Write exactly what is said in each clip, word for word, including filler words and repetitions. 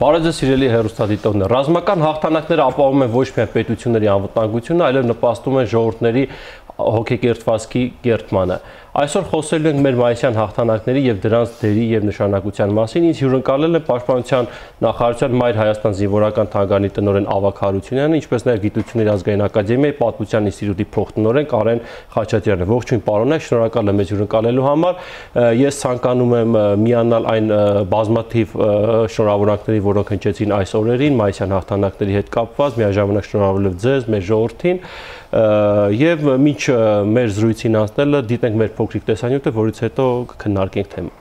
Բարև ձեզ սիրելի հեռուստադիտողներ, ռազմական հաղթանակները ապահովում են ոչ միայն պետությունների անվտանգությունը, այլև նպաստում են ժողովուրդների հոգեկերտվածքի կերտմանը։ Այսօր խոսելու ենք մեր մայիսյան հաղթանակների եւ դրանց դերի եւ նշանակության մասին։ Ինձ հյուրընկալել են Պաշտպանության նախարարության Մայր Հայաստան զինվորական թանգարանի տնօրեն Ավագ Հարությունյանը, ինչպես նաեւ Գիտությունների ազգային ակադեմիայի Պատմության ինստիտուտի փոխտնօրեն Կարեն Խաչատրյանը։ Ողջույն պարոններ, շնորհակալ եմ մեզ հյուրընկալելու համար։ Ես ցանկանում եմ միանալ այն բազմաթիվ շնորհավորանքների, որոնք հնչեցին այս օրերին մայիսյան հաղթանակների հետ կապված, միաժամանակ շնորհավորելով ձեզ, մեր ժողովրդին եւ մինչ մեր զրույցին անցնելը դիտենք մեր փոքրիկ տեսանյութը, որից հետո կքննարկենք թեման։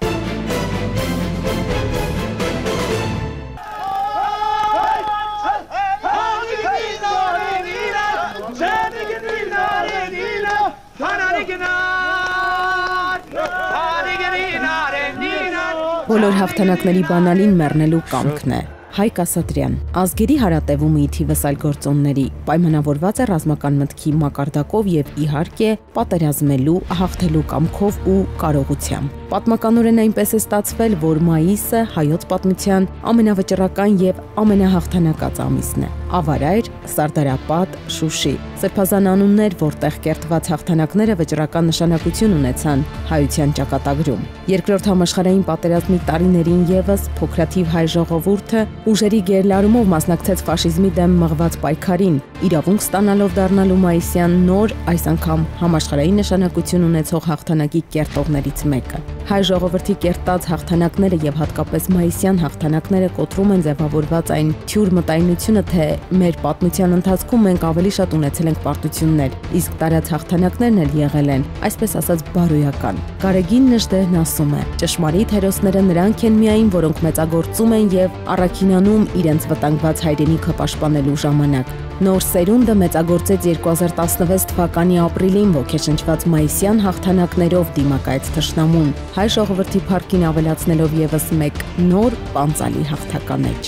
Բոլոր հաղթանակների բանալին մեռնելու կամքն է։ Հայկ Ասատրյան, ազգերի հարատևում ի թիվս այլ գործոնների, պայմանավորված է ռազմական մտքի մակարդակով եւ իհարկե պատերազմելու, հաղթելու կամքով ու կարողությամբ։ Պատմականորեն այնպես է ստացվել, որ մայիսը հայոց պատմության ամենավճռական եւ ամենահաղթանակած ամիսն է։ Ավարայր, Սարդարապատ, Շուշի, սրբազան անուններ, որտեղ կերտված հաղթանակները վճռական նշանակություն ունեցան հայության ճակատագրում։ Երկրորդ համաշխարհային պատերազմի տարիներին եւս փոքրաթիվ հայ ժողովուրդը ուժերի գերլարումով մասնակցեց ֆաշիզմի դեմ մղված պայքարին, իրավունք ստանալով դառնալու մայիսյան նոր, այս անգամ համաշխարհային նշանակություն ունեցող հաղթանակի կերտողներից մեկը։ Հայ ժողովրդի կերտած հաղթանակները եւ հատկապես մայիսյան հաղթանակները կոտրում են ձևավորված այն թյուր մտայնությունը, թե մեր պատմության ընթացքում մենք ավելի շատ ունեցել ենք պարտություններ, իսկ տարած հաղթանակներն էլ եղել են, այսպես ասած, բարոյական։ Գարեգին Նժդեհն ասում է. ճշմարիտ հերոսները նրանք են միայն, որոնք մեծագործում են եւ առաքինանում իրենց վտանգված հայրենիքը պաշտպանելու ժամանակ։ Նոր սերունդը մեծագործեց երկու հազար տասնվեց թվականի ապրիլին ոգեշնչված մայիսյան հաղթանակներով դիմակայեց թշնամուն, հայ ժողովրդի փառքին ավելացնելով եւս մեկ նոր պանծալի հաղթականեջ։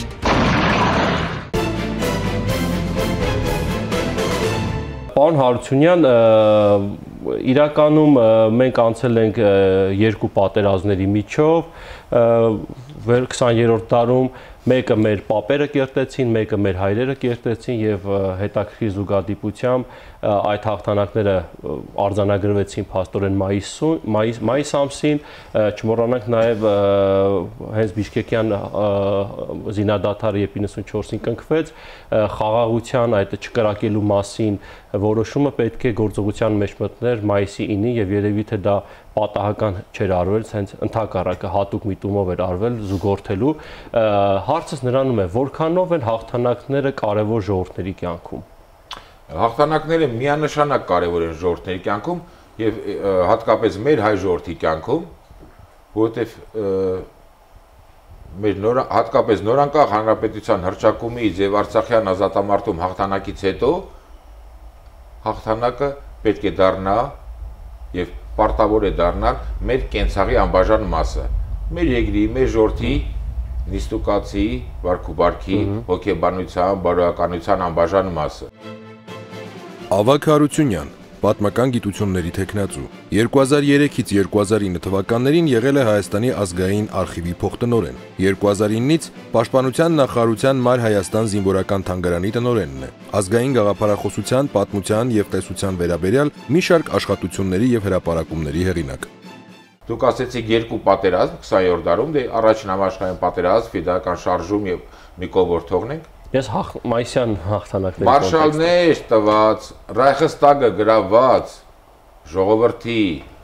Պարոն Հարությունյան, իրականում մենք անցել ենք երկու պատերազմների միջով, քսաներորդ դարում մեկը մեր պապերը կերտեցին, մեկը մեր հայրերը կերտեցին եւ հետաքրքիր զուգադիպությամբ այդ հաղթանակները արձանագրվեցին փաստորեն մայիս մայիս ամսին, չմոռանանք նաեւ հենց Բիշկեկյան զինադադարը երբ իննսունչորսին կնքվեց, խաղաղության այդ չկրակելու մասին որոշումը պետք է գործողության մեջ մտներ մայիսի ինին եւ երևի թե դա պատահական չէր արվել, հենց ընդհակառակը հատուկ միտումով էր արվել զուգորդելու։ Հարցս նրանում է, որքանով են հաղթանակները կարևոր ժողովրդների կյանքում։ Հաղթանակները միանշանակ կարևոր են ժողովրդների կյանքում եւ հատկապես մեր հայ ժողովրդի կյանքում, որովհետեւ մեր նոր հատկապես նորանկախ հանրապետության հռչակումից եւ Արցախյան ազատամարտում հաղթանակից հետո հաղթանակը պետք է դառնա եւ պարտավոր է դառնալ մեր կենցաղի անբաժան մասը, մեր երկրի, մեր ժողովրդի նիստուկացի, վարքուբարքի, հոգեբանության, բարոյականության անբաժան մասը։ Ավագ Հարությունյան, պատմական գիտությունների թեկնածու, երկու հազար երեքից երկու հազար ինը թվականներին եղել է Հայաստանի ազգային արխիվի փոխտնօրեն, երկու հազար ինից Պաշտպանության նախարարության Մայր Հայաստան զինվորական թանգարանի տնօրենն է, ազգային գաղափարախոսության, պատմության եւ տեսության վերաբերյալ մի շարք աշխատությունների եւ հրապարակումների հեղինակ։ Դուք ասեցիք երկու պատերազմ քսաներորդ դարում, դե առաջին համաշխարհային պատերազմ, ֆիդայական շարժում եւ մի կողմորդ թողնենք։ Ես մայիսյան հաղթանակների մարշալներ տված, Ռայխստագը գրաված, ժողովրդի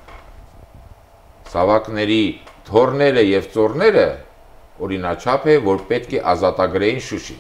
սավակների թորները եւ ծորները օրինաչափ է, որ պետք է ազատագրեին Շուշին։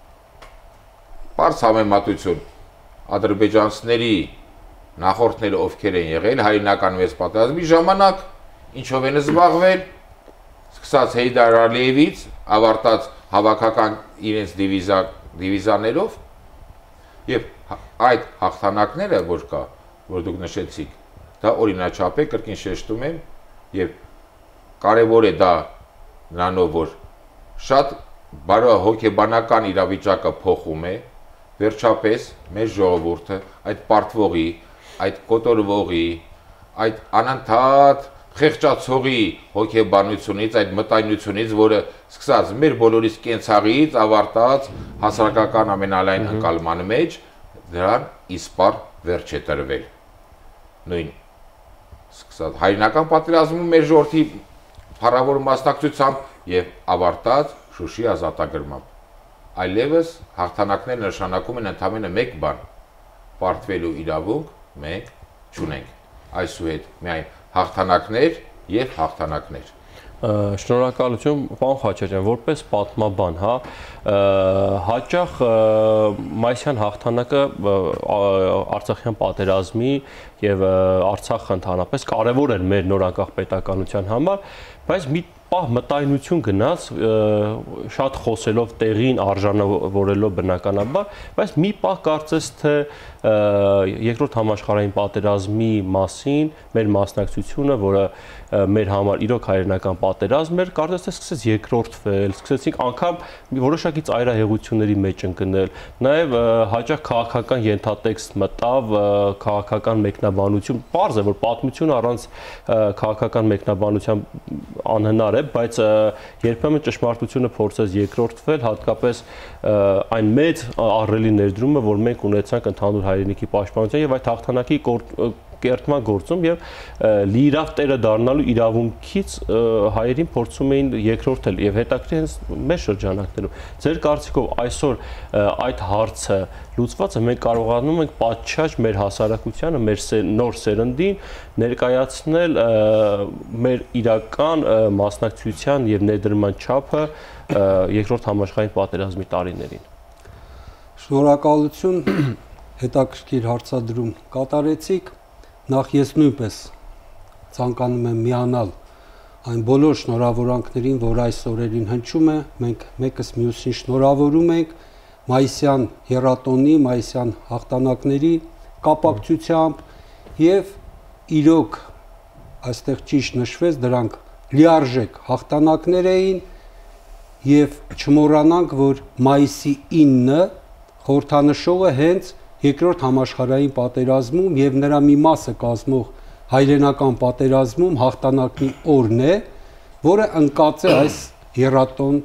Պարզ համեմատություն ադրբեջանցիների նախորդները ովքեր են եղել հայրենական մեծ պատերազմի ժամանակ, ինչով են զբաղվել, սկսած Հեյդար Ալիևից, ավարտած հավաքական իրենց դիվիզա դիվիզաներով եւ այդ հաղթանակները, որ կա, որ դուք նշեցիք, դա օրինաչափ է, կրկին շեշտում եմ եւ կարեւոր է դա նրանով, որ շատ բարո հոգեբանական իրավիճակը փոխում է, վերջապես մեր ժողովուրդը այդ պարտվողի, այդ կոտորվողի, այդ անընդհատ խեղճացողի հոգեբանությունից, այդ մտայնությունից, որը սկսած մեր բոլորիս կենցաղից ավարտած հասարակական ամենալայն ընկալման մեջ դրան իսպար վերջ է տրվել։ Նույն սկսած հայրենական պատերազմում մեր ժողովրդի փառավոր մասնակցությամբ եւ ավարտած Շուշի ազատագրմամբ։ Այլևս հաղթանակները նշանակում են ընդամենը մեկ բան՝ պարտվելու իրավունք մենք չունենք։ Այսուհետ միայն հաղթանակներ եւ հաղթանակներ։ Շնորհակալություն, պարոն Խաչատրյան, որպես պատմաբան, հա, հաճախ մայիսյան հաղթանակը Արցախյան պատերազմի եւ Արցախը ընդհանրապես կարեւոր էր մեր նոր անկախ պետականության համար, բայց մի պահ մտայնություն գնաց շատ խոսելով տեղին արժանավորելով բնականաբար, բայց մի պահ կարծես թե երկրորդ համաշխարհային պատերազմի մասին մեր մասնակցությունը, որը մեր համար իրոք հայրենական պատերազմ էր, կարծես թե սկսեց երկրորդվել, սկսեցինք անգամ որոշակի ծայրահեղությունների մեջ ընկնել, նաև հաճախ քաղաքական ենթատեքստ մտավ, քաղաքական մեկնաբանություն, պարզ է, որ պատմություն առանց քաղաքական մեկնաբանության անհնար է, բայց երբեմն ճշմարտությունը փորձեց երկրորդվել, հատկապես այն մեծ ահռելի ներդրումը, որ մենք ունեցանք ընդհանուր հայրենիքի պաշտպանության եւ այդ հաղթանակի կերտման գործում եւ լիիրավ տերը դառնալու իրավունքից հայերին փորձում էին երկրորդել եւ հետաքրքիր հենց մեր շրջանակներում։ Ձեր կարծիքով այսօր այդ հարցը լուծված է, մենք կարողանում ենք պատշաճ մեր հասարակությանը, մեր նոր սերնդին ներկայացնել մեր իրական մասնակցության եւ ներդրման չափը երկրորդ համաշխարհային պատերազմի տարիներին։ Շնորհակալություն, հետաքրքիր հարցադրում կատարեցիք։ Նախ ես նույնպես ցանկանում եմ միանալ այն բոլոր շնորհավորանքներին, որ այս օրերին հնչում է, մենք մեկս մյուսին շնորհավորում ենք մայիսյան եռատոնի, մայիսյան հաղթանակների կապակցությամբ եւ իրոք այստեղ ճիշտ նշվեց, դրանք լիարժեք հաղթանակներ էին եւ չմոռանանք, որ մայիսի ինը խորհրդանշողը հենց երկրորդ համաշխարհային պատերազմում եւ նրա մի մասը կազմող հայրենական պատերազմում հաղթանակի օրն է, որը ընկած է այս եռատոն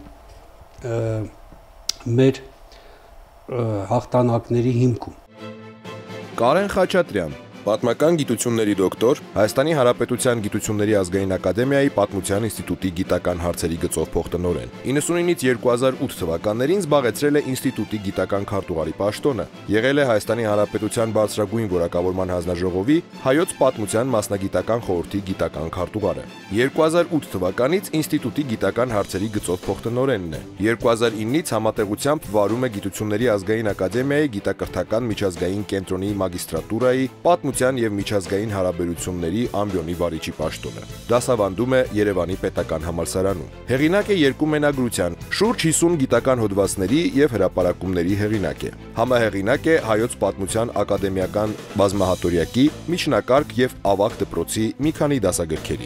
մեր հաղթանակների հիմքում։ Կարեն Խաչատրյան, պատմական գիտությունների դոկտոր, Հայաստանի Հանրապետության Գիտությունների ազգային ակադեմիայի Պատմության ինստիտուտի գիտական հարցերի գծով փոխտնօրեն։ իննսունինից երկու հազար ութ թվականներին զբաղեցրել է ինստիտուտի գիտական քարտուղարի պաշտոնը, եղել է Հայաստանի Հանրապետության բարձրագույն որակավորման հանձնաժողովի Հայոց պատմության մասնագիտական խորհրդի գիտական քարտուղարը։ երկու հազար ութ թվականից ինստիտուտի գիտական հարցերի գծով փոխտնօրենն է։ երկու հազար ինից համատեղությամբ վարում է Գիտությունների ազգային ակադեմիայի գիտակրթական միջազգային կենտրոնի մագիստրատուրայի պատմության եւ միջազգային հարաբերությունների ամբիոնի վարիչի պաշտոնը։ Դասավանդում է Երևանի պետական համալսարանում։ Հեղինակ է երկու մենագրության, շուրջ հիսուն գիտական հոդվածների եւ հրապարակումների հեղինակ է։ Համահեղինակ է Հայոց պատմության ակադեմիական բազմահատորյակի, միջնակարգ եւ ավագ դպրոցի մի քանի դասագրքերի։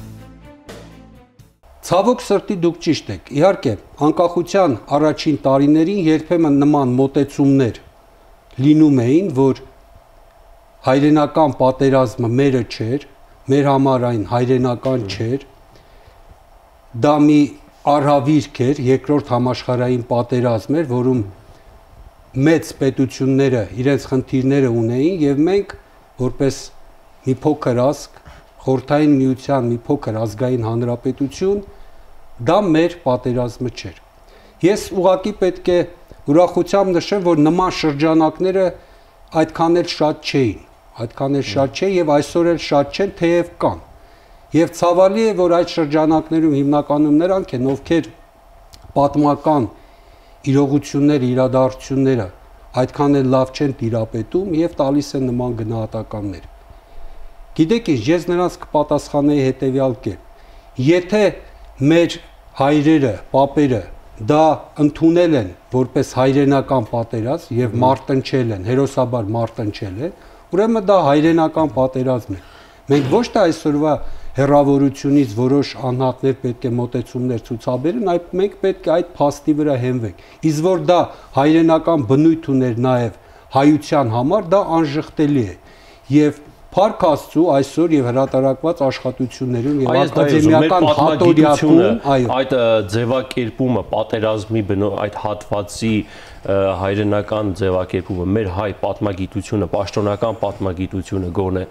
Ցավոք սրտի դուք ճիշտ եք։ Իհարկե, անկախության առաջին տարիներին երբեմն նման մոտեցումներ լինում էին, որ հայրենական պատերազմը մերը չէր, մեր համար այն հայրենական չէր, դա մի արհավիրք էր, երկրորդ համաշխարհային պատերազմ էր, որում մեծ պետությունները իրենց խնդիրները ունեին եւ մենք որպես մի փոքր ազգ, խորհրդային միության մի փոքր ազգային հանրապետություն, դա մեր պատերազմը չէր։ Ես ուղղակի պետք է ուրախությամբ նշեմ, որ նման շրջանակները այդքան էլ շատ չէին, այդքան էլ շատ չէ եւ այսօր էլ շատ չեն, թեև կան։ Եվ ցավալի է, որ այդ շրջանակներում հիմնականում նրանք են, ովքեր պատմական իրողությունները, իրադարձությունները այդքան էլ լավ չեն տիրապետում եւ տալիս են նման գնահատականներ։ Գիտեք ինչ, ես նրանց կպատասխանեի հետեւյալ կերպ։ Եթե մեր հայրերը, պապերը դա ընդունել են որպես հայրենական պատերազմ եւ մարտնչել են, հերոսաբար մարտնչել են, ուրեմն դա հայրենական պատերազմ է։ Մենք ոչ թե այսօրվա հերավորությունից որոշ անհատներ պետք է մոտեցումներ ցուցաբերեն, այլ մենք պետք է այդ փաստի վրա հենվենք։ Իսկ որ դա հայրենական բնույթ ուներ նաեւ հայության համար, դա անժխտելի է։ Եվ Փառք Աստծո, այսօր եւ հրատարակված աշխատություններում եւ Այս ակադեմիական հատորյակում, այո, այդ ձևակերպումը, պատերազմի այդ հատվածի հայրենական ձևակերպումը, մեր հայ պատմագիտությունը, պաշտոնական պատմագիտությունը գոնե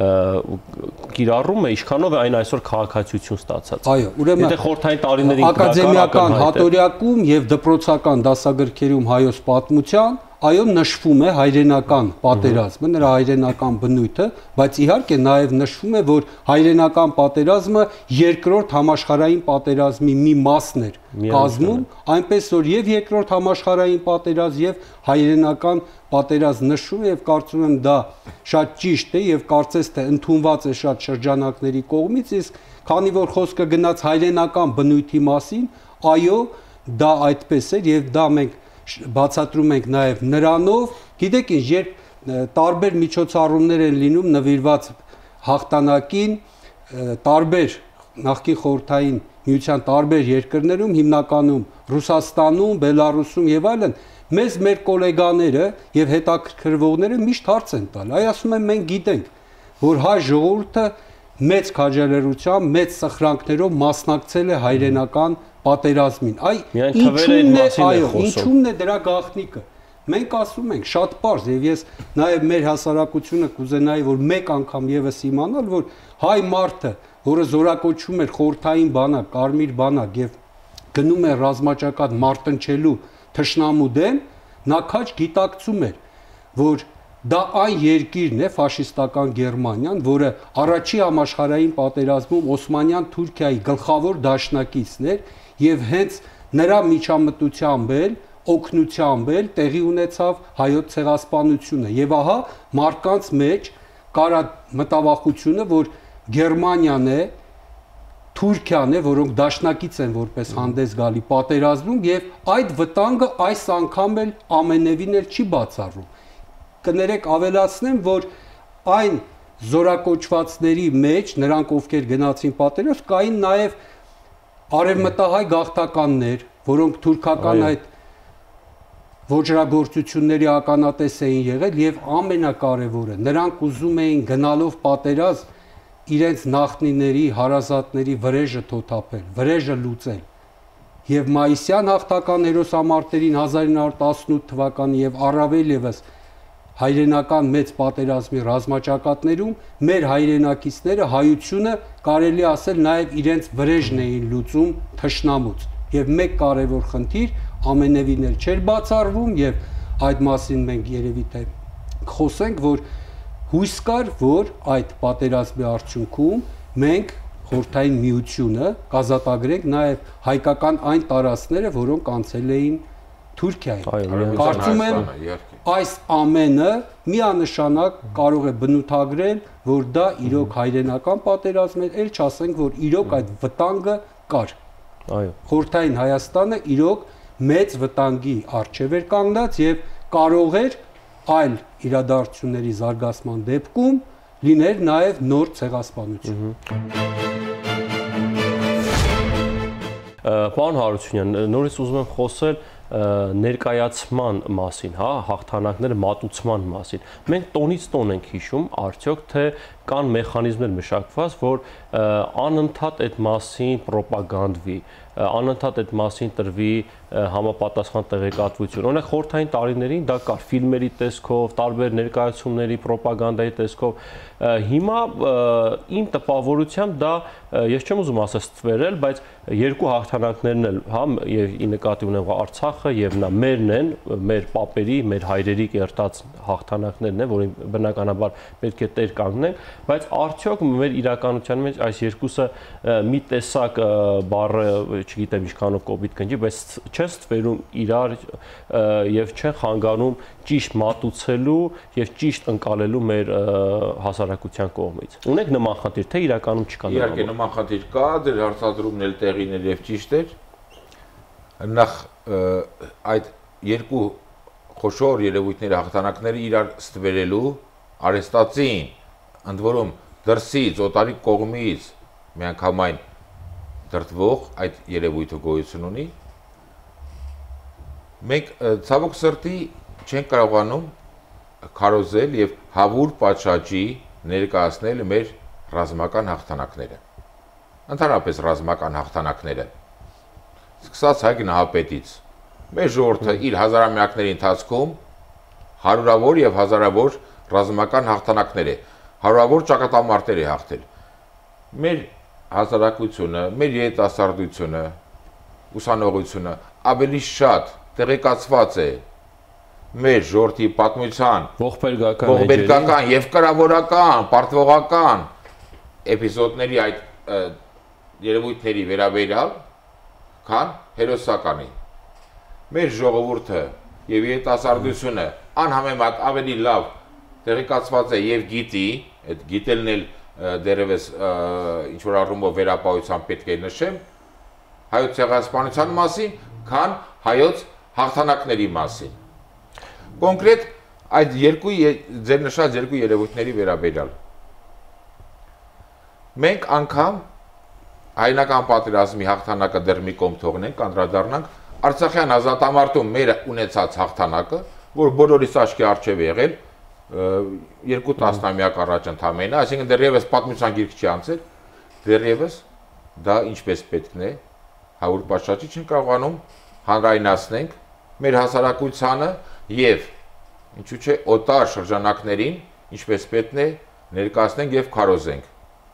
կիրառում է, ինչքանով է այն այսօր քաղաքացիություն ստացած։ Այո, ուրեմն եթե խորհրդային տարիներին ակադեմիական հատորյակում եւ դպրոցական դասագրքերում հայոց պատմության այո նշվում է հայրենական պատերազմը, նրա հայրենական բնույթը, բայց իհարկե նաև նշվում է, որ հայրենական պատերազմը երկրորդ համաշխարհային պատերազմի մի մասն էր կազմում, այնպես որ եւ երկրորդ համաշխարհային պատերազմ եւ հայրենական պատերազմ նշվում է եւ կարծում եմ դա շատ ճիշտ է եւ կարծես թե ընդունված է շատ շրջանակների կողմից, իսկ քանի որ խոսքը գնաց հայրենական բնույթի մասին, այո, դա այդպես էր եւ դա մենք բացատրում ենք նաև նրանով, գիտեք ինչ, երբ տարբեր միջոցառումներ են լինում նվիրված հաղթանակին, տարբեր նախկին խորհրդային միության տարբեր երկրներում, հիմնականում Ռուսաստանում, Բելարուսում եւ այլն, մեզ մեր գոլեգաները եւ հետաքրքրվողները միշտ հարց են տալ։ Այ ասում են մենք գիտենք, որ հայ ժողովուրդը մեծ քաջալերությամբ, մեծ սխրանքներով մասնակցել է հայրենական պատերազմին։ Այ ինչու՞մն է, այո, ինչու՞մն է դրա գաղտնիքը։ Մենք ասում ենք շատ պարզ եւ ես նաեւ մեր հասարակությունը կուզենայի որ մեկ անգամ եւս իմանալ, որ հայ մարդը, որը զորակոչվում էր խորհրդային բանակ, կարմիր բանակ եւ գնում է ռազմաճակատ մարտնչելու թշնամու դեմ, նա քաջ գիտակցում էր, որ դա այն երկիրն է ֆաշիստական Գերմանիան, որը առաջի համաշխարհային պատերազմում Օսմանյան Թուրքիայի գլխավոր դաշնակիցն էր եւ հենց նրա միջամտությամբ էլ օգնությամբ էլ տեղի ունեցավ հայոց ցեղասպանությունը եւ ահա մարդկանց մեջ կար մտավախությունը, որ Գերմանիան է, Թուրքիան է, որոնք դաշնակից են որպես հանդես գալի պատերազմում եւ այդ վտանգը այս անգամ էլ ամենևին էլ չի բացառում։ Կներեք ավելացնեմ, որ այն զորակոչվածների մեջ, նրանք ովքեր գնացին պատերազմ, կային նաև արևմտահայ գաղթականներ, որոնք թուրքական այդ ոճրագործությունների ականատես էին եղել եւ ամենակարևորը, նրանք ուզում էին գնալով պատերազմ իրենց նախնիների, հարազատների վրեժը թոթափել, վրեժը լուծել։ Եվ մայիսյան հաղթական հերոսամարտերին հազար ինը հարյուր տասնութ թվականի եւ առավել եւս հայրենական մեծ պատերազմի ռազմաճակատներում մեր հայրենակիցները հայությունը կարելի ասել նաև իրենց վրեժն էին լուծում թշնամուց եւ մեկ կարևոր խնդիր ամենևին էլ չէր բացառվում եւ այդ մասին մենք երևի թե խոսենք, որ հույս կար, որ այդ պատերազմի արդյունքում մենք խորհրդային միությունը կազատագրենք նաև հայկական այն տարածքները, որոնք անցել էին Թուրքիային։ Կարծում եմ այս ամենը միանշանակ կարող է բնութագրել, որ դա իրոք հայրենական պատերազմ էր, ել չասենք, որ իրոք այդ վտանգը կար։ Այո։ Խորհրդային Հայաստանը իրոք մեծ վտանգի առջև էր կանգնած եւ կարող էր այլ իրադարձությունների զարգացման դեպքում լիներ նաև նոր ցեղասպանություն։ Պարոն Հարությունյան, նորից ուզում եմ խոսել ներկայացման մասին, հա, հաղթանակները մատուցման մասին։ Մենք տոնից տոն ենք հիշում, արդյոք թե կան մեխանիզմներ մշակված, որ անընդհատ այդ մասին ռոպագանդվի, անընդհատ այդ մասին տրվի համապատասխան տեղեկատվություն։ Օրինակ խորհրդային տարիներին դա կար ֆիլմերի տեսքով, տարբեր ներկայացումների, ռոպագանդայի տեսքով։ Հիմա իմ տպավորությամբ դա ես չեմ ուզում ասել ստվերել, բայց երկու հաղթանակներն էլ, հա, եւ ի նկատի ունեմ Արցախը եւ նա մերն են, մեր պապերի, մեր հայրերի կերտած հաղթանակներն են, որին բնականաբար պետք է տեր կանգնենք, բայց արդյոք մեր իրականության մեջ այս երկուսը մի տեսակ բառը, չգիտեմ ինչքանով կոպիտ կնջի, բայց չեն ստվերում իրար եւ չեն խանգարում ճիշտ մատուցելու եւ ճիշտ ընկալելու մեր հասարակության կողմից։ Ունեք նման խնդիր, թե իրականում չկա նման։ Իհարկե նման խնդիր կա, դեր հարցադրումն էլ տեղին էր եւ ճիշտ էր։ Նախ այդ երկու խոշոր երևույթների հաղթանակները իրար ստվերելու արեստացին, ընդ որում դրսից օտարի կողմից միանգամայն դրդվող այդ երևույթը գոյություն ունի։ Մենք ցավոք սրտի չենք կարողանում քարոզել եւ հավուր պատշաճի ներկայացնել մեր ռազմական հաղթանակները։ Ընդհանրապես ռազմական հաղթանակները։ Սկսած Հայ Նահապետից մեր ժողովուրդը իր հազարամյակների ընթացքում հարյուրավոր եւ հազարավոր ռազմական հաղթանակներ է, հարյուրավոր ճակատամարտեր է հաղթել։ Մեր հասարակությունը, մեր երիտասարդությունը, ուսանողությունը ավելի շատ տեղեկացված է մեր ժողովրդի պատմության ողբերգական ողբերգական եւ կրավորական, պարտվողական էպիզոդների այդ երևույթների վերաբերյալ, քան հերոսականի։ Մեր ժողովուրդը եւ երիտասարդությունը անհամեմատ ավելի լավ տեղեկացված է եւ գիտի, այդ գիտելն էլ դերևս ինչ որ առումով վերապահության պետք է նշեմ, հայոց ցեղասպանության մասին, քան հայոց հաղթանակների մասին։ Կոնկրետ այդ երկու ձեր նշած երկու երևույթների վերաբերյալ։ Մենք անգամ հայնական պատերազմի հաղթանակը դեռ մի կողմ թողնենք, անդրադառնանք Արցախյան ազատամարտում մեր ունեցած հաղթանակը, որ բոլորիս աչքի առջև է եղել երկու տասնամյակ առաջ ընդամենը, այսինքն դեռևս պատմության գիրք չի անցել, դեռևս դա ինչպես պետքն է, հարյուր պատշաճի չեն կարողանում հանրայնացնենք մեր հասարակությանը եւ ինչու՞ չէ օտար շրջանակներին, ինչպես պետք է ներկայացնենք եւ քարոզենք։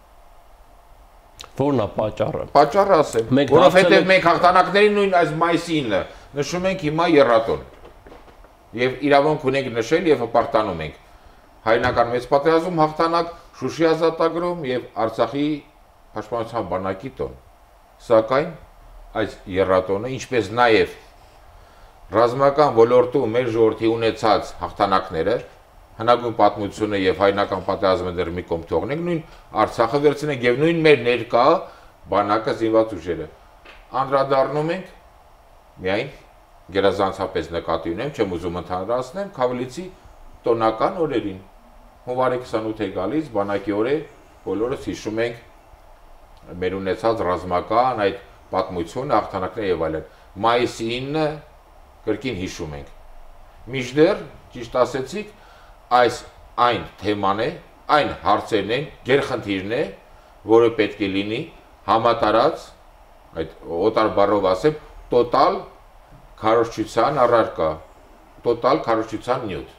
Որն է պատճառը։ Պատճառը ասեմ, որովհետեւ մենք հաղթանակների նույն այս մայիսի ինը նշում ենք հիմա եռատոն։ Եվ իրավունք ունենք նշել եւ հպարտանում ենք հայնական մեծ պատերազմում հաղթանակ, Շուշի ազատագրում եւ Արցախի պաշտպանության բանակի տոն։ Սակայն այս եռատոնը, ինչպես նաեւ ռազմական ոլորտում մեր ժողովրդի ունեցած հաղթանակները, հնագույն պատմությունը եւ հայնական պատերազմը դեռ մի կողմ թողնենք, նույն Արցախը վերցնենք եւ նույն մեր ներկա բանակը զինված ուժերը անդրադառնում ենք միայն գերազանցապես նկատի ունեմ, չեմ ուզում ընդհանրացնեմ, Քավլիցի տոնական օրերին։ Հունվարի քսանութը է գալիս, բանակի օր է, բոլորս հիշում ենք մեր ունեցած ռազմական այդ պատմությունը, հաղթանակները եւ այլն։ Մայիսի ինը կրկին հիշում ենք։ Մինչդեռ, ճիշտ ասեցիք, այս այն թեման է, այն հարցերն են, գերխնդիրն է, որը պետք է լինի համատարած, այդ օտար բառով ասեմ, տոտալ քարոզչության առարկա, տոտալ քարոզչության նյութ։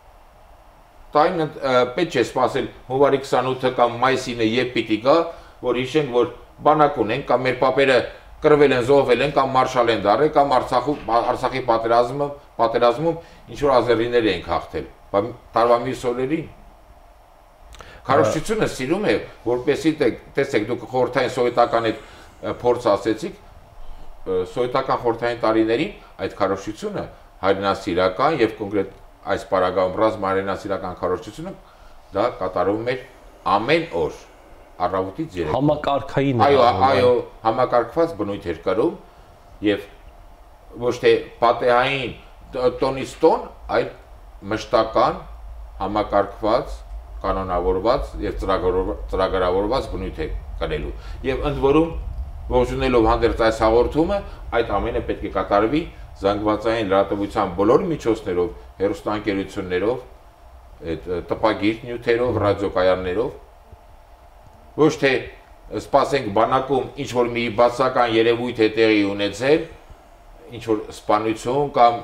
Տայն պետք չէ սպասել հունվարի քսանութը կամ մայիսինը երբ պիտի գա, որ հիշենք, որ բանակ ունենք, կամ մեր պապերը կռվել են, զոհվել են, կամ մարշալ են դարել, կամ Արցախի պատերազմը, պատերազմում ինչ որ ազերիներ ենք հաղթել։ Տարվա մյուս օրերին քարոզչությունը սիրում է, որպեսզի տեսեք, դուք խորհրդային սովետական այդ փորձ ասեցիք, սովետական խորհրդային տարիներին այդ քարոզչությունը հայրենասիրական եւ կոնկրետ այս պարագայում ռազմահայրենասիրական քարոզչությունը դա կատարվում էր ամեն օր առավոտից երեկո։ Համակարգային։ Այո, այո, համակարգված բնույթ էր կրում եւ ոչ թե պատեհային տոնից տոն, այլ մշտական համակարգված, կանոնավորված եւ ծրագրավորված բնույթ է կրելու։ Եվ ընդ որում ողջունելով հանդերձ այս հաղորդումը, այդ ամենը պետք է կատարվի զանգվածային լրատվության բոլոր միջոցներով, հեռուստաընկերություններով, այդ տպագիր նյութերով, ռադիոկայաններով, ոչ թե սպասենք բանակում ինչ որ մի բացական երևույթ է տեղի ունեցել, ինչ որ սպանություն կամ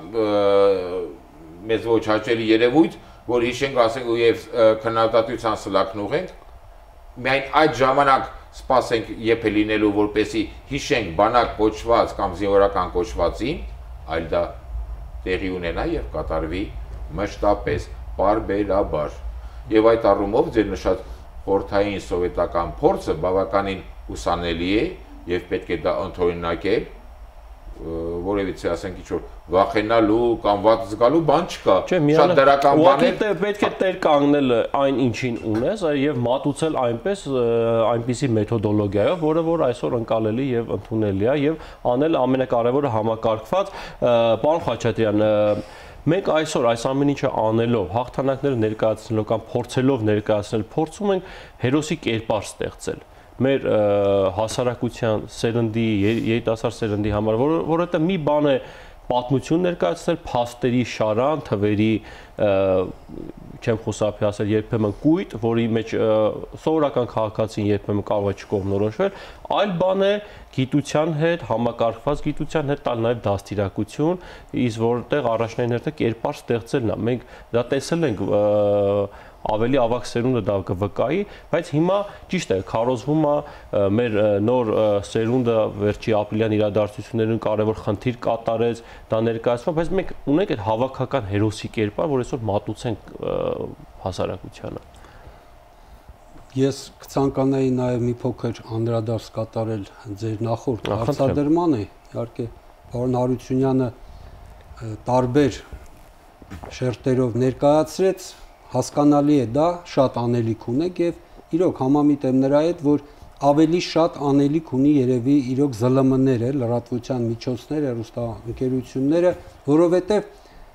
մեզ ոչ հաճելի երևույթ, որ հիշենք, ասենք ու եւ քննադատության սլաքն ուղենք, միայն այդ ժամանակ սպասենք երբ է լինելու, որպեսի հիշենք բանակ կոչված կամ զինվորական կոչվածին, այլ դա տեղի ունենա եւ կատարվի մշտապես, պարբերաբար։ Եվ այդ առումով ձեր նշած խորհրդային սովետական փորձը բավականին ուսանելի է եւ պետք է դա ընդօրինակել, որևիցե ասենք ինչ-որ վախենալու կամ վատ զգալու բան չկա։ Շատ դրական բաներ։ Պետք է տեր կանգնել այն ինչին ունես եւ մատուցել այնպես այնպիսի մեթոդոլոգիայով, որը որ այսօր ընկալելի եւ ընդունելի է եւ անել ամենակարևորը համակարգված։ Պարոն Խաչատրյան, մենք այսօր այս ամեն ինչը անելով, հաղթանակները ներկայացնելով կամ փորձելով ներկայացնել, փորձում ենք հերոսի կերպար ստեղծել մեր հասարակության սերնդի, երիտասարդ սերնդի համար, որովհետեւ մի բան է պատմություն ներկայացնել, փաստերի շարան, թվերի չեմ խուսափի ասել, երբեմն կույտ, որի մեջ սովորական քաղաքացին երբեմն կարող է չկողմնորոշվել, այլ բան է գիտության հետ, համակարգված գիտության հետ տալ նաև դաստիարակություն, իսկ որտեղ առաջնային հերթը կերպար ստեղծելն է։ Մենք դա տեսել ենք ավելի ավագ սերունդը դա կվկայի, բայց հիմա ճիշտ է, քարոզվում է մեր նոր սերունդը վերջի ապրիլյան իրադարձություններում կարևոր խնդիր կատարեց, դա ներկայացվում, բայց մենք ունենք այդ հավաքական հերոսի կերպար, որ այսօր մատուցենք հասարակությանը։ Ես կցանկանայի նաև մի փոքր անդրադարձ կատարել ձեր նախորդ հարցադրմանը, իհարկե պարոն Հարությունյանը տարբեր շերտերով ներկայացրեց, հասկանալի է դա, շատ անելիք ունեք եւ իրոք համամիտ եմ նրա հետ, որ ավելի շատ անելիք ունի երևի իրոք զլ էմ էն-ները, լրատվության միջոցները, հեռուստաընկերությունները, որովհետեւ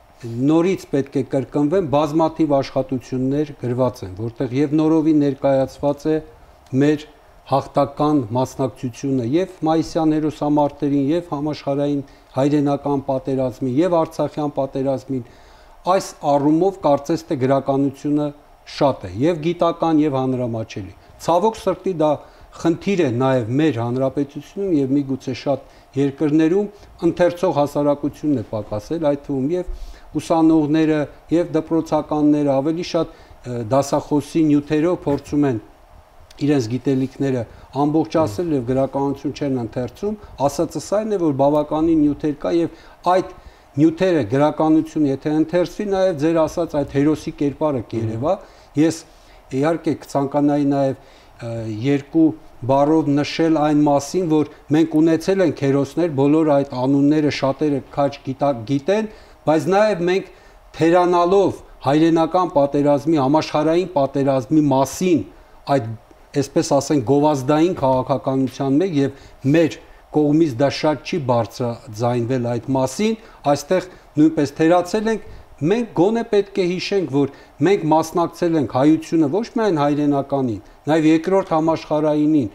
նորից պետք է կրկնվեն բազմաթիվ աշխատություններ գրված են, որտեղ եւ նորովի ներկայացված է մեր հաղթական մասնակցությունը եւ մայիսյան հերոսամարտերին եւ համաշխարհային հայրենական պատերազմին եւ արցախյան պատերազմին, այս առումով կարծես թե գրականությունը շատ է եւ գիտական եւ հանրամատչելի։ Ցավոք սրտի դա խնդիր է նաեւ մեր հանրապետությունում եւ միգուցե շատ երկրներում ընթերցող հասարակությունն է պակասել, այդ թվում եւ ուսանողները եւ դպրոցականները ավելի շատ դասախոսի նյութերով փորձում են իրենց գիտելիքները ամբողջացնել եւ գրականություն չեն ընթերցում, ասածս այն է, որ բավականին նյութեր կա եւ այդ նյութերը գրականություն եթե ընթերցվի, նաև ձեր ասած այդ հերոսի կերպարը կերևա, ես իհարկե կցանկանայի նաև երկու բառով նշել այն մասին, որ մենք ունեցել ենք հերոսներ, բոլոր այդ անունները շատերը քաջ գիտեն, բայց նաև մենք թերանալով հայրենական պատերազմի, համաշխարհային պատերազմի մասին, այդ այսպես ասենք գովազդային քաղաքականության մեջ եւ մեր կողմից դա շատ չի բարձրաձայնվել այդ մասին, այստեղ նույնպես թերացել ենք, մենք գոնե պետք է հիշենք, որ մենք մասնակցել ենք հայությունը ոչ միայն հայրենականին, նաև երկրորդ համաշխարհայինին,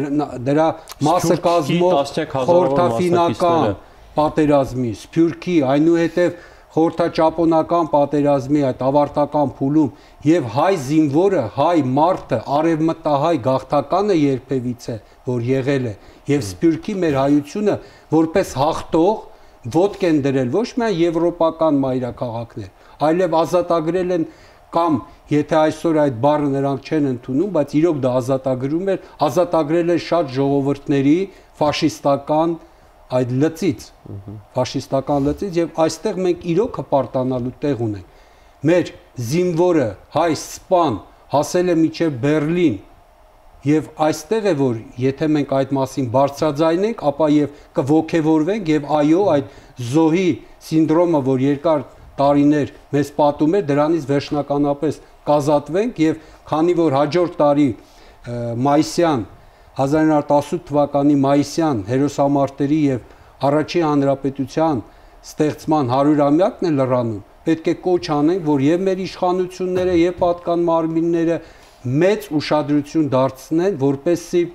դրա մասը կազմող խորհրդաֆինական պատերազմի, Սփյուռքի, այնուհետև խորհրդաճապոնական պատերազմի այդ ավարտական փուլում եւ հայ զինվորը, հայ մարդը, արևմտահայ գաղթականը երբևիցե որ եղել է եւ Սփյուռքի մեր հայությունը որպես հաղթող ոտք են դրել ոչ միայն եվրոպական մայրաքաղաքներ, այլև ազատագրել են կամ եթե այսօր այդ բառը նրանք չեն ընդունում, բայց իրոք դա ազատագրում էր, ազատագրել են շատ ժողովուրդների ֆաշիստական այդ լծից, ֆաշիստական լծից եւ այստեղ մենք իրոք հպարտանալու տեղ ունենք։ Մեր զինվորը հայ սպան հասել է մինչև Բերլին եւ այստեղ է որ եթե մենք այդ մասին բարձրաձայնենք, ապա եւ կողքեվորվենք եւ այո, այդ զոհի սինդրոմը, որ երկար տարիներ մեզ պատում էր, դրանից վերջնականապես կազատվենք եւ քանի որ հաջորդ տարի մայիսյան հազար իննսուն տասնութ թվականի մայիսյան հերոսամարտերի եւ առաջին հանրապետության ստեղծման հարյուրամյակն է լրանում, պետք է կոչ անենք, որ եւ մեր իշխանությունները եւ պատկան մարմինները մեծ ուշադրություն դարձնեն, որպեսզի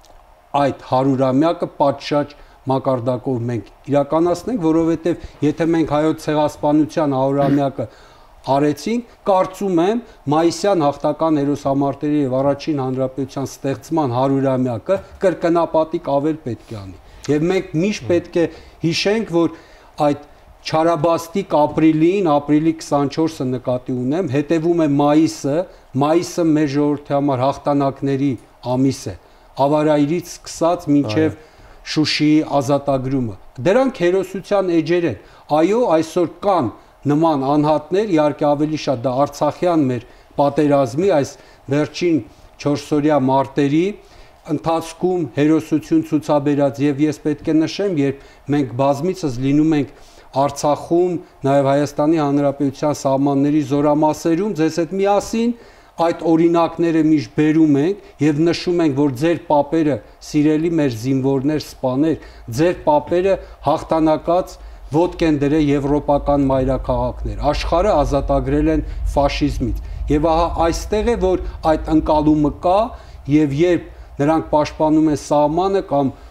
այդ հարյուրամյակը պատշաճ մակարդակով մենք իրականացնենք, որովհետեւ եթե մենք հայոց ցեղասպանության հարյուրամյակը արեցինք, կարծում եմ մայիսյան հաղթական հերոսամարտերի եւ առաջին հանրապետության ստեղծման հարյուրամյակը կրկնապատիկ ավել պետք է անի։ Եվ մենք միշտ պետք է հիշենք, որ այդ չարաբաստիկ ապրիլին, ապրիլի քսանչորսը նկատի ունեմ, հետևում է մայիսը, մայիսը մեր ժողովրդի համար հաղթանակների ամիս է, ավարայրից սկսած մինչև Շուշիի ազատագրումը։ Դրանք հերոսության էջեր են։ Այո, այսօր կան նման անհատներ, իհարկե ավելի շատ դա Արցախյան մեր պատերազմի այս վերջին չորսօրյա մարտերի ընթացքում հերոսություն ցուցաբերած եւ ես պետք է նշեմ, երբ մենք բազմիցս լինում ենք Արցախում, նաեւ Հայաստանի Հանրապետության սահմանների զորամասերում, ձեզ հետ միասին այդ օրինակները միշտ բերում ենք եւ նշում ենք, որ ձեր պապերը, սիրելի մեր զինվորներ, սպաներ, ձեր պապերը հաղթանակած ոտք են դրել եվրոպական մայրաքաղաքներ, աշխարհը ազատագրել են ֆաշիզմից։ Եվ ահա այստեղ է, որ այդ ընկալումը կա եւ երբ նրանք պաշտպանում են սահմանը կամ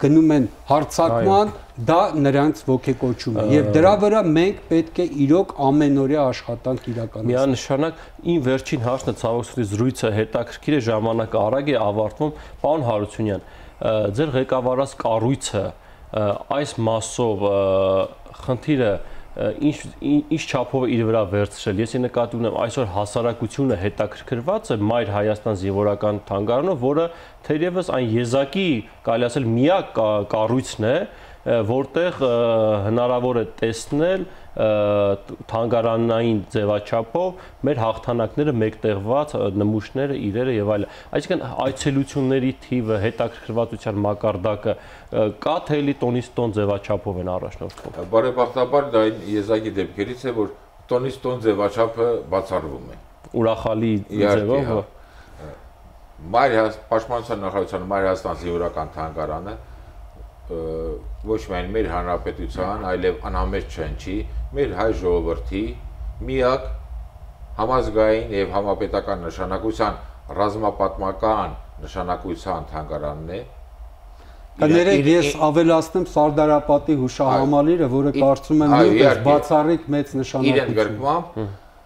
գնում են հարձակման, դա նրանց ոգեկոչում է եւ դրա վրա մենք պետք է իրոք ամենօրյա աշխատանք իրականացնենք։ Միանշանակ իմ վերջին հարցն է, ցավոք սրտի զրույցը հետաքրքիր է, ժամանակը արագ է ավարտվում, պարոն Հարությունյան, ձեր ղեկավարած կառույցը այս մասով խնդիրը ինչ ինչ չափով է իր վրա վերցրել։ Ես նկատի ունեմ այսօր հասարակությունը հետաքրքրված է Մայր Հայաստան զինվորական թանգարանով, որը թերևս այն եզակի, կարելի ասել, միակ կառույցն է, որտեղ հնարավոր է տեսնել թանգարանային ձևաչափով մեր հաղթանակները մեկտեղված նմուշները, իրերը եւ այլն։ Այսինքն այցելությունների թիվը, հետաքրքրվածության մակարդակը կա թե էլի տոնից տոն ձևաչափով են առաջնորդվում։ Բարեբախտաբար դա այն եզակի դեպքերից է, որ տոնից տոն ձևաչափը բացառվում է։ Ուրախալի ձևով։ Մայր Պաշտպանության նախարարության Մայր Հայաստան զինվորական թանգարանը ոչ միայն մեր հանրապետության, այլև անհամեստ չնչի, մեր հայ ժողովրդի միակ համազգային եւ համապետական նշանակության ռազմապատմական նշանակության թանգարանն է։ Կներեք, ես ավելացնեմ Սարդարապատի հուշահամալիրը, որը կարծում եմ նույնպես բացառիկ մեծ նշանակություն։ Իրեն գրկմամբ,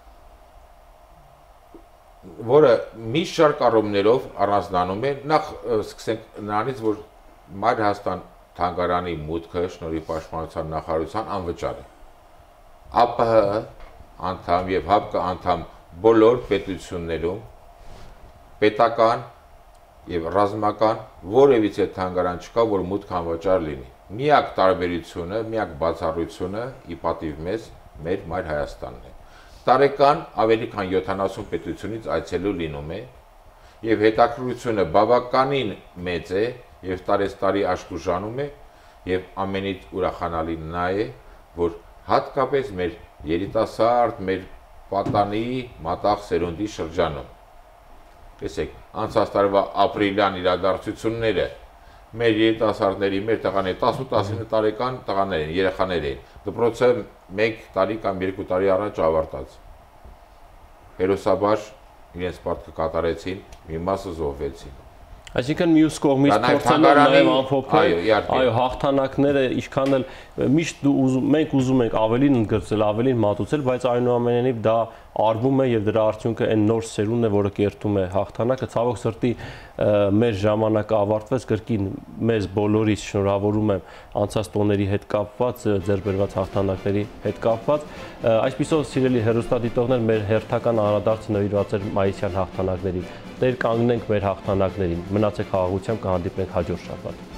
որը մի շարք առումներով առանձնանում է, նախ սկսենք նրանից, որ Մայր Հայաստան թանգարանի մուտքը շնորհիվ Պաշտպանության նախարարության անվճար է։ ԱՊՀ անդամ եւ ՀԱՊԿ անդամ բոլոր պետություններում պետական եւ ռազմական որևիցե թանգարան չկա, որ մուտքը անվճար լինի։ Միակ տարբերությունը, միակ բացառությունը ի պատիվ մեզ մեր Մայր Հայաստանն է։ Տարեկան ավելի քան յոթանասուն պետությունից այցելու լինում է եւ հետաքրքրությունը բավականին մեծ է եւ տարեստարի աշխուժանում է եւ ամենից ուրախանալին նա է, որ հատկապես մեր երիտասարդ, մեր պատանի մատաղ սերունդի շրջանում։ Տեսեք, անցած տարվա ապրիլյան իրադարձությունները մեր երիտասարդների, մեր տղաների տասը տասնինը տարեկան տղաներ են, երեխաներ են։ Դպրոցը մեկ տարի կամ երկու տարի առաջ ավարտած։ Հերոսաբար իրենց պարտքը կատարեցին, մի մասը զոհվեցին։ Այսինքն մյուս կողմից փորձելով նաև ամփոփել, այո, հաղթանակները ինչքան էլ միշտ մենք ուզում ենք ավելին ընդգրկել, ավելին մատուցել, բայց այնուամենայնիվ դա արվում է եւ դրա արդյունքը այն նոր սերունդն է, որը կերտում է հաղթանակը։ Ցավոք սրտի մեր ժամանակը ավարտվեց, կրկին մեզ բոլորից շնորհավորում եմ անցած տոների հետ կապված, ձեռբերված հաղթանակների հետ կապված։ Այսպիսով, սիրելի հեռուստադիտողներ, մեր հերթական անդրադարձը նվիրված էր մայիսյան հաղթանակներին։ Տեր կանգնենք մեր հաղթանակներին։ Մնացեք խաղաղությամբ, կհանդիպենք հաջորդ շաբաթ։